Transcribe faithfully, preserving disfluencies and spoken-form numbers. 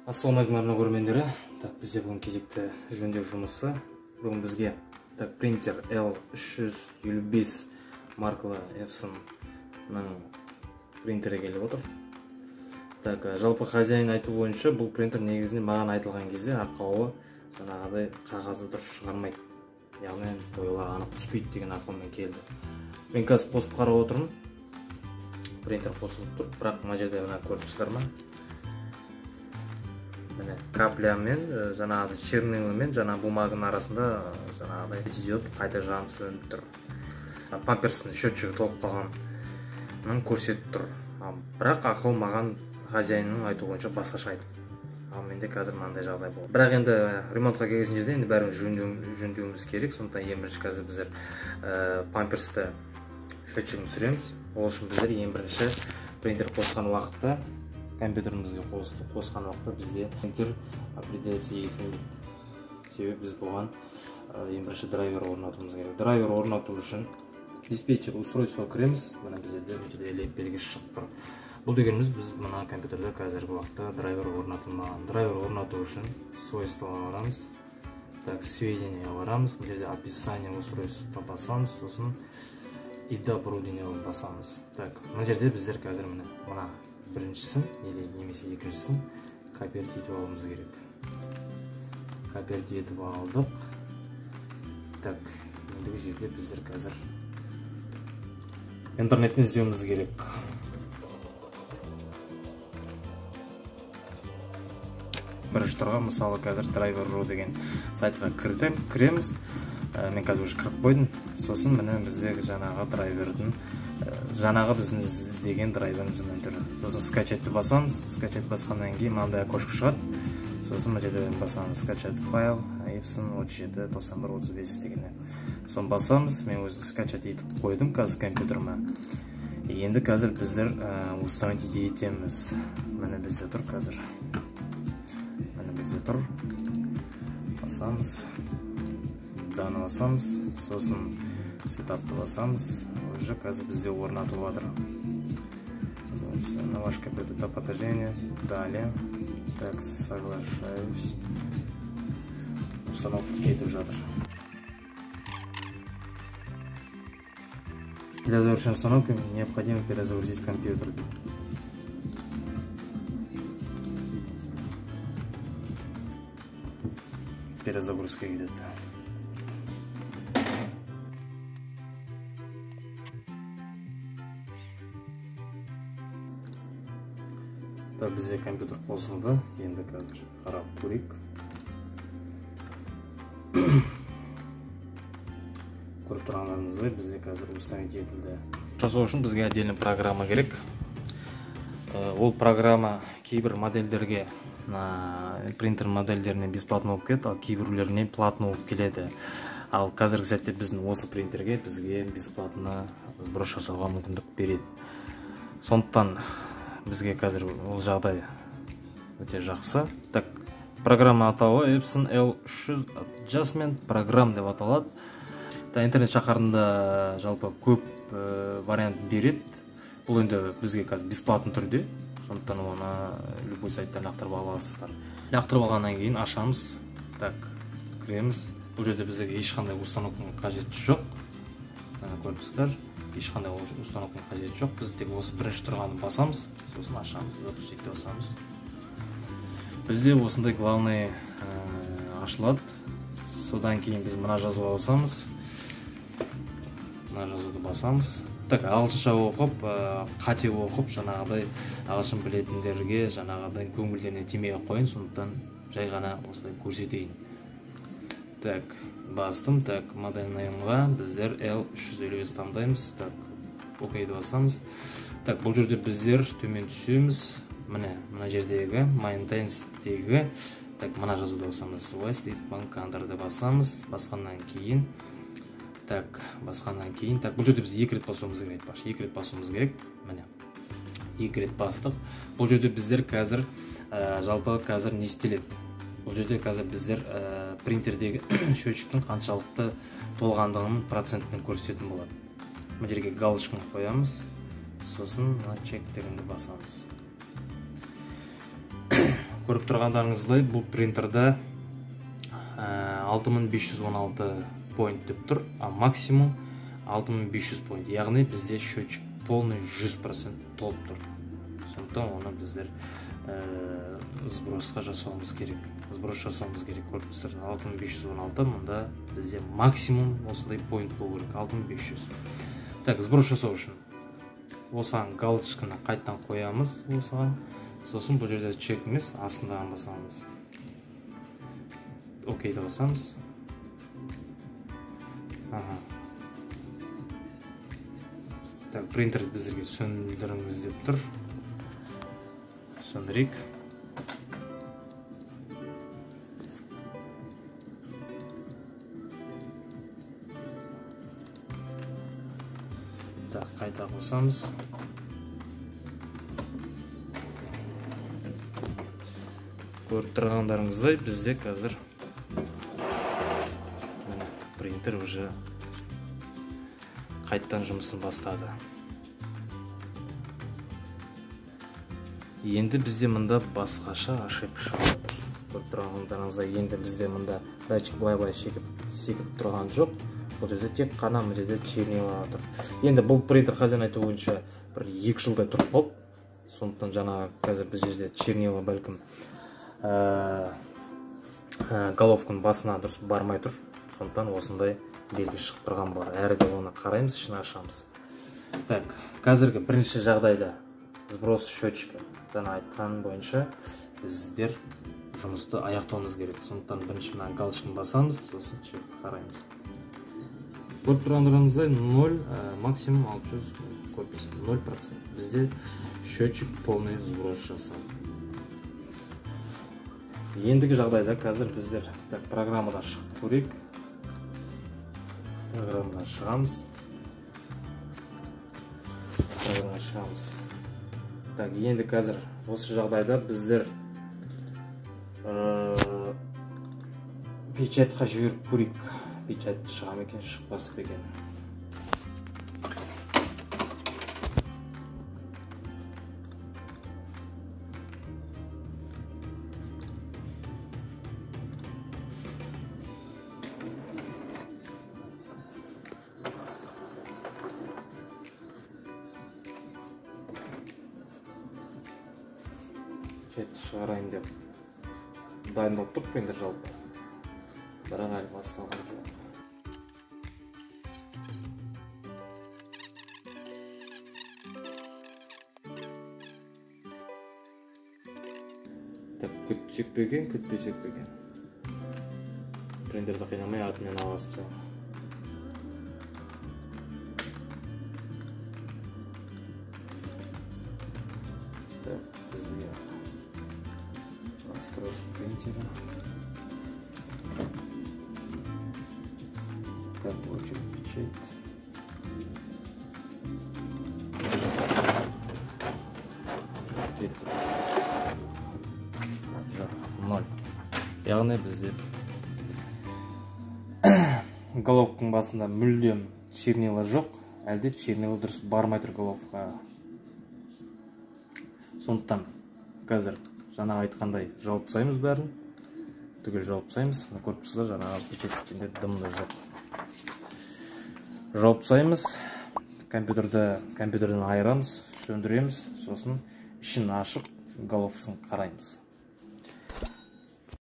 Ассалаумағалейкум көрермендері. Так, бізде бүгін кезекті жөндеу жұмысы. Бүгін бізге так принтер L үш жүз елу бес маркалы Epson-ның принтері келіп отыр. Так, жалпы хозяин айту бойынша бұл принтер негізінде маған айтылған кезде арқауы жаңағыдай қағазды дұрыс шығармайды. Яғни бояулар анық түспейді деген ақылмен келді. Мен қазір қосып қарап отырмын. Принтер қосылып тұр, бірақ мына жерде мына көріп тұрсыздар ма? Міне каплямен, жаңағыдай чернилмен жаңа бумаганың арасында жаңағыдай идет қайта жанып сөніп тұр. Памперстің счетчигі толып қалғанын көрсетіп тұр. Бірақ ақыл маған хозяинның айтуы бойынша басқаша айтты. Ал менде қазір мынандай жағдай болды. Бірақ енді ремонтқа келген жерде енді бәрін жөндеуіміз керек. Сондықтан ең бірінші қазір біздер памперсті счетчигін түсіреміз. Ол үшін біздер ең бірінші принтер қосқан уақытта компьютерімізге қосқан уақытта бізде принтер определяться етілмейді. Себебі біз бұған ең бірінші драйвер орнатуымыз керек. Драйвер орнату үшін диспетчер устройствоға кіреміз. Мына біздерде леп белгісі шығып тұр. Бұл дегеніміз біз мына компьютерде қазіргі уақытта драйвер орнатылмаған. Драйвер орнату үшін свойствоға барамыз. Так, сведенияға барамыз. Бұл жерде описание устройства басамыз, сосын ида оборудование басамыз. Так, мына жерде біздер қазір мына мына біріншісін или немесе екіншісін копировать етіп алуымыз керек. Копировать етіп алдық. Так, ендігі жерде біздер қазір интернеттен іздеуіміз керек. Бірінші тұрған, мысалы қазір driver точка ру деген сайтқа кіреміз. Мен қазір уже кіріп қойдым. Сосын міне бізде жаңағы драйвердің жаңағы біздің іздеген драйверіміздің түрі. Сосын скачатты басамыз. Скачат басқаннан кейін мынандай окошко шығады. Сосын мына жерде басамыз скачат файл Epson отыз жеті тоқсан бір отыз бес дегенде. Соны басамыз. Мен өзі скачат етіп қойдым қазір компьютеріме. Енді қазір біздер установить етеміз. Міне бізде тұр қазір. Міне бізде тұр. Басамыз. Даны басамыз. Сосын сетапты басамыз. Уже қазір бізде орнатылып жатыр. На ваш компьютер до потожения. Далее. Так, соглашаюсь. Установка кетіп жатыр. Для завершения установки необходимо перезагрузить компьютер. Перезагрузка идет. Так, бізде компьютер қосылды. Енді қазір қарап көрейік. Көріп тұрғандарыңыздай бізде қазір установить етілді. Жасау үшін бізге отдельный программа керек. Ол программа кейбір модельдерге, принтер модельдеріне бесплатно болып келеді, ал кейбіреулеріне платно болып келеді. Ал қазіргі сәтте біздің осы принтерге бізге бесплатно сброс жасауға мүмкіндік береді. Сондықтан бізге қазір ол жағдай өте жақсы. Так, программа атауы Epson L үш жүз Adjustment программ деп аталады. Интернет шақырында жалпы көп вариант береді. Бұл енді бізге қазір бесплатны түрде. Сондықтан оны любой сайттан лақтырып аласыздар. Лақтырып алғаннан кейін ашамыз. Так, кіреміз. Бұл жерде бізге ешқандай установканың қажеті жоқ. Көріп тұрсыздар. Ешқандай установканың қажеті жоқ. Біз тек осы бірінші тұрғанын басамыз. Сосын ашамыз, запустить басамыз. Бізде осындай главный ашылады. Содан кейін біз мына жазуға басамыз. Мына жазуды басамыз. Так, ағылшынша оқып, қате оқып, жаңағыдай ағылшын білетіндерге жаңағыдай көңілдеріне тимей қойын, сондықтан жай ғана осылай көрсетейін. Так, бастым. Так, модель наемға біздер L үш жүз елу бес таңдаймыз. Так, окейді басамыз. Так, бұл жерде біздер төмен түсеміз. Міне, мына жердегі maintenance-тегі, так, мына жазуды басамыз. West East Bank Under-ды басамыз. Басқаннан кейін, так, басқаннан кейін, так, бұл жерде біз екі рет басуымыз керек, баш. Екі рет басуымыз керек. Міне, екі рет бастық. Бұл жерде біздер қазір, жалпы қазір не істеледі? Бұл жерде қазір біздер принтердегі счетчиктің қаншалықты толғандығының процентін көрсететін болады. Бұл жерге галочканы қоямыз. Сосын чек дегенді басамыз. көріп тұрғандарыңыздай бұл принтерде алты мың бес жүз он алты point деп тұр, а максимум алты мың бес жүз point, яғни бізде счетчик полный жүз процент толып тұр. Сондықтан оны біздер сбросқа жасауымыз керек. Сброс жасауымыз керек. Көріп тұрсыздар, алты мың бес жүз он алты, мұнда бізде максимум осындай point болу керек, алты мың бес жүз. Так, сброс жасау үшін осыған галочканы қайттан қоямыз, осыған. Сосын бұл жерде чек емес, астындаған басамыз. Окейді басамыз. Ага. Так, принтер біздерге сөндіріңіз деп тұр. Сөндірейік. Так, қайта қосамыз. Көріп тұрғандарыңыздай бізде қазір принтер уже қайттан жұмысын бастады. Енді бізде мұнда басқаша ошибка шығып отыр. Көріп тұрғандарыңыздай, енді бізде мұнда датчик былай-былай секіріп тұрған жоқ. Бұл жерде тек қана бұл жерде чернила отыр. Енді бұл принтер хозяин айтуы бойынша бір екі жылдай тұрып қалды. Сондықтан жаңағы қазір біз жерде чернила бәлкім головканың басына дұрыс бармай тұр. Сондықтан осындай белгі шығып тұрған бар. Әрі де оны қараймыз, ішін ашамыз. Так, қазіргі бірінші жағдайда сброс счетчика жаңа айтқан бойынша біздер жұмысты аяқтауымыз керек. Сондықтан бірінші мына галочканы басамыз, сосын чекті қараймыз. Көріп тұрғандарыңыздай ноль, максимум алты жүз копиясы, ноль процент. Бізде счетчик полный сброс жасады. Ендігі жағдайда қазір біздер программадан шығып көрейік. Программадан шығамыз. Программадан шығамыз. Так, енді қазір осы жағдайда біздер печатьқа жіберіп көрейік. Печать шығам екен, шықпасып екен. Печать шығарайын деп дайын болып тұр принтер жалпы. Бірақ әлі басталған жоқ. Так, күтсек пе екен, күтпесек пе екен. Принтерді қинамай атымен аласып салып. Так, бізге настройки принтера. Так, очередь печать. ноль. Яғни бізде головканың басында мүлдем чернила жоқ, әлде чернила дұрыс бармай тұр головкаға. Сондықтан қазір жаңа айтқандай жауып тастаймыз бәрін. Түгел жауып тастаймыз. Көріп тұрсыздар, жаңағы печать ішінде дымды жоқ. Жауып тастаймыз. Компьютерді компьютерден айырамыз, сөндіреміз, сосын ішін ашып головкасын қараймыз.